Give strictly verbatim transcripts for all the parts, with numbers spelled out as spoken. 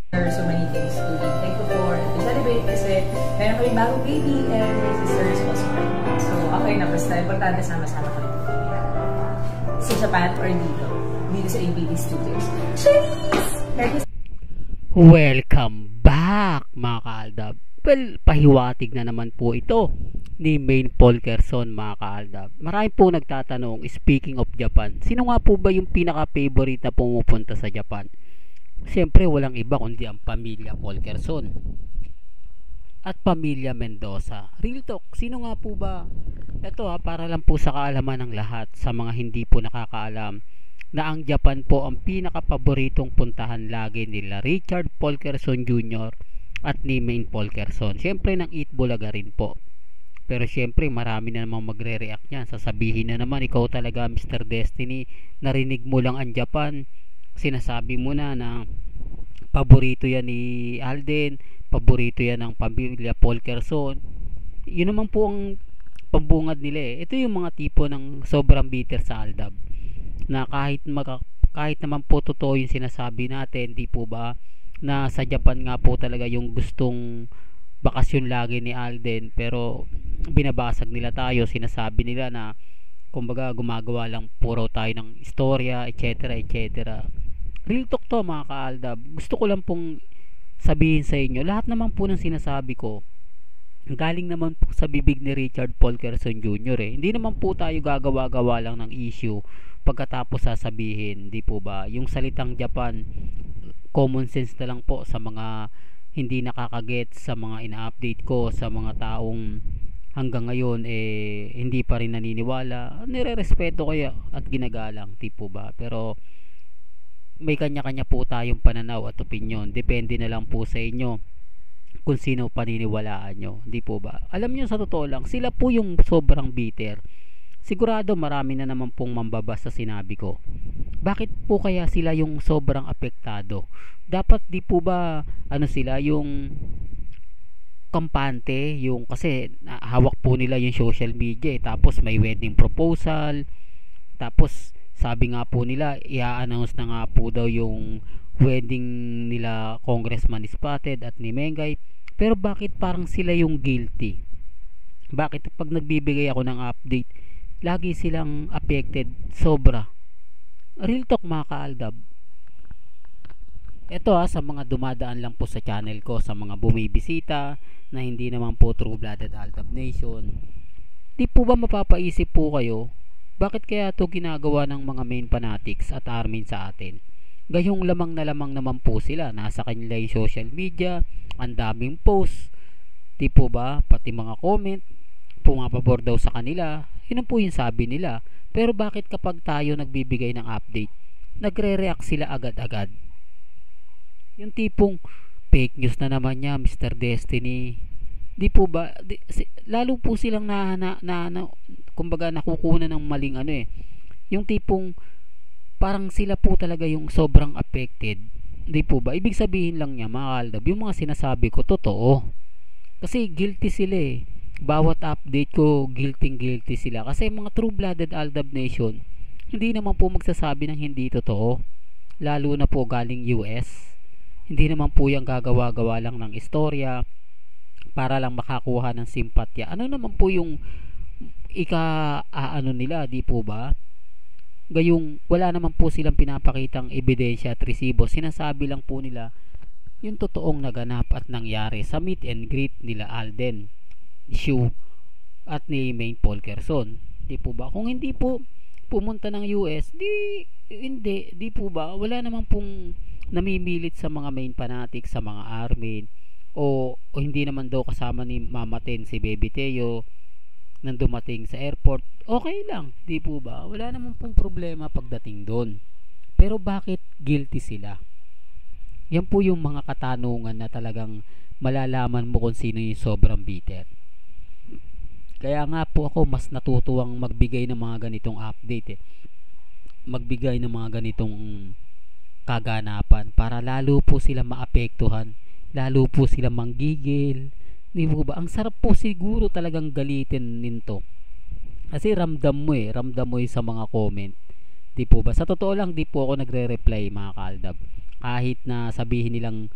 There are so many things to be thankful for and to celebrate kasi meron kami bagong baby and my sister is also pregnant. So, okay na. Basta importante sama-sama kami. Sa Japan or dito? Dito sa A B D Studios. Cheers! Welcome back mga kaaldab. Well, pahiwatig na naman po ito ni Main Polkerson mga kaaldab. Marami po nagtatanong, speaking of Japan, sino nga po ba yung pinaka-favorite na pumupunta sa Japan? Siyempre walang iba kundi ang pamilya Polkerson at pamilya Mendoza. Real talk, sino nga po ba? Ito ha, para lang po sa kaalaman ng lahat sa mga hindi po nakakaalam na ang Japan po ang pinaka-paboritong puntahan lagi nila Richard Polkerson Junior at ni Main Polkerson. Siyempre ng Eat Bulaga rin po. Pero siyempre marami na namang magre-react niyan. Sasabihin na naman, ikaw talaga Mister Destiny, narinig mo lang ang Japan, sinasabi mo na na paborito yan ni Alden, paborito yan ng pamilya Polkerson. Yun naman po ang pambungad nila eh. Ito yung mga tipo ng sobrang bitter sa Aldab na kahit maka, kahit naman po totoo yung sinasabi natin, di po ba, na sa Japan nga po talaga yung gustong bakasyon lagi ni Alden, pero binabasag nila tayo, sinasabi nila na kumbaga gumagawa lang puro tayo ng istorya, etc, etc. Real talk to mga kaaldab. Gusto ko lang pong sabihin sa inyo, lahat naman po ng sinasabi ko galing naman po sa bibig ni Richard Polkerson Junior eh. Hindi naman po tayo gagawa-gawa lang ng issue pagkatapos sasabihin, di po ba? Yung salitang Japan, common sense na lang po sa mga hindi nakakaget, sa mga ina-update ko, sa mga taong hanggang ngayon eh hindi pa rin naniniwala. Nire-respeto kaya at ginagalang, di po ba? Pero may kanya-kanya po tayong pananaw at opinion. Depende na lang po sa inyo kung sino paniniwalaan nyo, di po ba? Alam nyo, sa totoo lang, sila po yung sobrang bitter. Sigurado marami na naman pong mambabas sa sinabi ko. Bakit po kaya sila yung sobrang apektado? Dapat di po ba ano sila yung kampante, yung kasi hawak po nila yung social media eh, tapos may wedding proposal, tapos sabi nga po nila i-announce na nga po daw yung wedding nila Congressman Spotted at ni Mengay. Pero bakit parang sila yung guilty? Bakit pag nagbibigay ako ng update lagi silang affected sobra? Real talk mga kaaldab. Ito ha, sa mga dumadaan lang po sa channel ko, sa mga bumibisita na hindi naman po True Blooded Aldab Nation, di po ba mapapaisip po kayo, bakit kaya ito ginagawa ng mga main fanatics at armin sa atin? Gayong lamang na lamang naman po sila, nasa kanila yung social media, ang daming post, di po ba, pati mga comment pumapabor daw sa kanila. Yun po yung sabi nila. Pero bakit kapag tayo nagbibigay ng update, nagre-react sila agad-agad? Yung tipong fake news na naman niya Mister Destiny, di po ba, di, si, lalo po silang na, na, na, na kumbaga nakukuha ng maling ano eh, yung tipong parang sila po talaga yung sobrang affected, di po ba? Ibig sabihin lang niya mga kaaldab, yung mga sinasabi ko totoo, kasi guilty sila eh. Bawat update ko guilty guilty sila, kasi mga True Blooded Aldab Nation hindi naman po magsasabi ng hindi totoo, lalo na po galing U S. Hindi naman po yung gagawa-gawa lang ng istorya para lang makakuha ng simpatya. Ano naman po yung ika ano nila, di po ba? Gayong wala naman po silang pinapakitang ebidensya at resibo, sinasabi lang po nila yung totoong naganap at nangyari sa meet and greet nila Alden, Shu at ni Main Polkerson, di po ba? Kung hindi po pumunta ng U S, di hindi, di po ba? Wala naman pong namimilit sa mga main fanatics, sa mga armin, o, o hindi naman daw kasama ni Mama Ten si Baby Teo nang dumating sa airport, okay lang, di po ba? Wala naman pong problema pagdating doon. Pero bakit guilty sila? Yan po yung mga katanungan na talagang malalaman mo kung sino yung sobrang bitter. Kaya nga po ako mas natutuwang magbigay ng mga ganitong update eh. Magbigay ng mga ganitong kaganapan para lalo po sila maapektuhan, lalo po sila manggigil. Di po ba? Ang sarap po siguro talagang galitin nito. Kasi ramdam mo eh, ramdam mo eh sa mga comment. Di po ba? Sa totoo lang, di po ako nagre-reply mga kaaldab. Kahit na sabihin nilang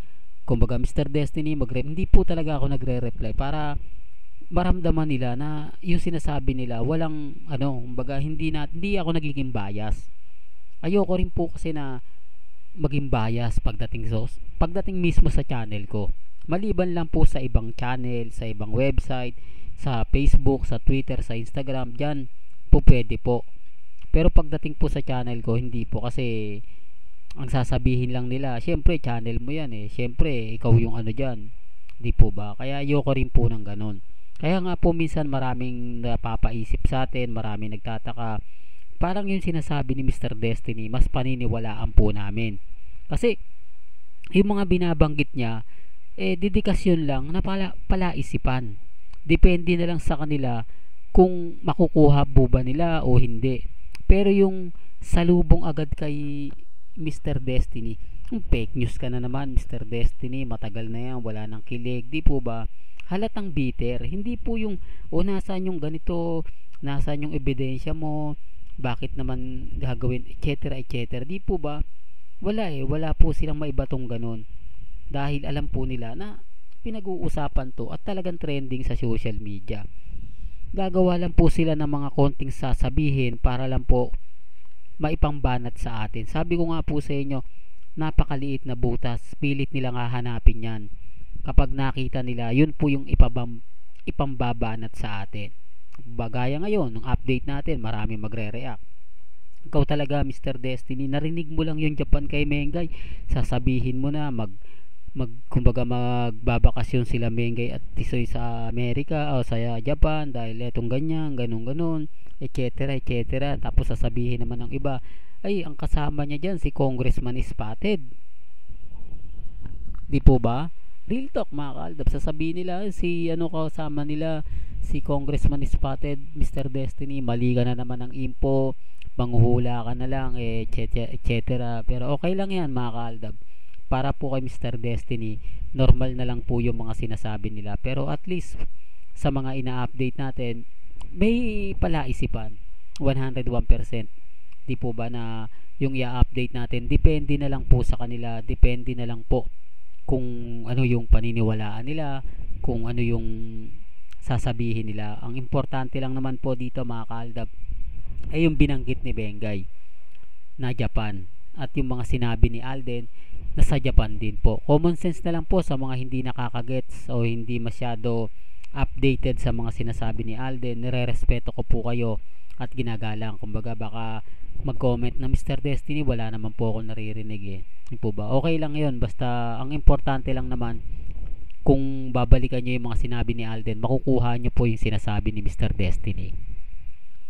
kumbaga Mister Destiny magre hindi po talaga ako nagre-reply para maramdaman nila na yung sinasabi nila walang ano, kumbaga hindi na hindi ako nagiging bias. Ayoko rin po kasi na maging bias pagdating sa pagdating mismo sa channel ko. Maliban lang po sa ibang channel, sa ibang website, sa Facebook, sa Twitter, sa Instagram, diyan po pwede po. Pero pagdating po sa channel ko, hindi po kasi ang sasabihin lang nila, syempre channel mo yan eh. Syempre ikaw yung ano diyan. Di po ba? Kaya ayoko rin po ng ganun. Kaya nga po minsan maraming napapaisip sa atin, maraming nagtataka. Parang yung sinasabi ni Mister Destiny, mas paniniwalaan po namin. Kasi yung mga binabanggit niya, eh dedikasyon lang na pala, palaisipan. Depende na lang sa kanila kung makukuha po ba nila o hindi. Pero yung salubong agad kay Mister Destiny, yung fake news ka na naman Mister Destiny, matagal na yan, wala nang kilig, di po ba? Halatang bitter. Hindi po yung o nasaan yung ganito, nasaan yung ebidensya mo, bakit naman gagawin, etc etc, di po ba? Wala eh, wala po silang maibatong ganun dahil alam po nila na pinag-uusapan to at talagang trending sa social media. Gagawa lang po sila ng mga konting sasabihin para lang po maipangbanat sa atin. Sabi ko nga po sa inyo, napakaliit na butas, pilit nilang hahanapin yan. Kapag nakita nila, yun po yung ipabam, ipambabanat sa atin. Bagaya ngayon, ng update natin, marami magre-react. Ikaw talaga Mister Destiny, narinig mo lang yung Japan kay Mengay, sasabihin mo na mag mag kumbaga magbabakasyon sila Mengay at Tisoy sa Amerika o sa Japan dahil etong ganyan, ganun ganun, etc etc. Tapos sasabihin naman ng iba, ay ang kasama niya diyan si Congressman Spotted. Di po ba? Real talk mga kaaldab, sasabihin nila si ano kasama nila si Congressman Spotted, Mister Destiny, mali ka na naman ng info, manghuhula ka na lang, etc etc. Pero okay lang yan mga kaaldab, para po kay Mister Destiny normal na lang po yung mga sinasabi nila, pero at least sa mga ina-update natin may palaisipan one hundred one percent. Di po ba na yung i-update natin depende na lang po sa kanila, depende na lang po kung ano yung paniniwalaan nila, kung ano yung sasabihin nila. Ang importante lang naman po dito mga kaaldab ay yung binanggit ni Bengay na Japan at yung mga sinabi ni Alden na sa Japan din po. Common sense na lang po sa mga hindi nakakagets o hindi masyado updated sa mga sinasabi ni Alden. Nire-respeto ko po kayo at ginagalang. Kumbaga baka mag-comment na Mister Destiny, wala naman po ako naririnig eh. Hindi po ba? Okay lang yun. Basta ang importante lang naman kung babalikan nyo yung mga sinabi ni Alden, makukuha nyo po yung sinasabi ni Mister Destiny.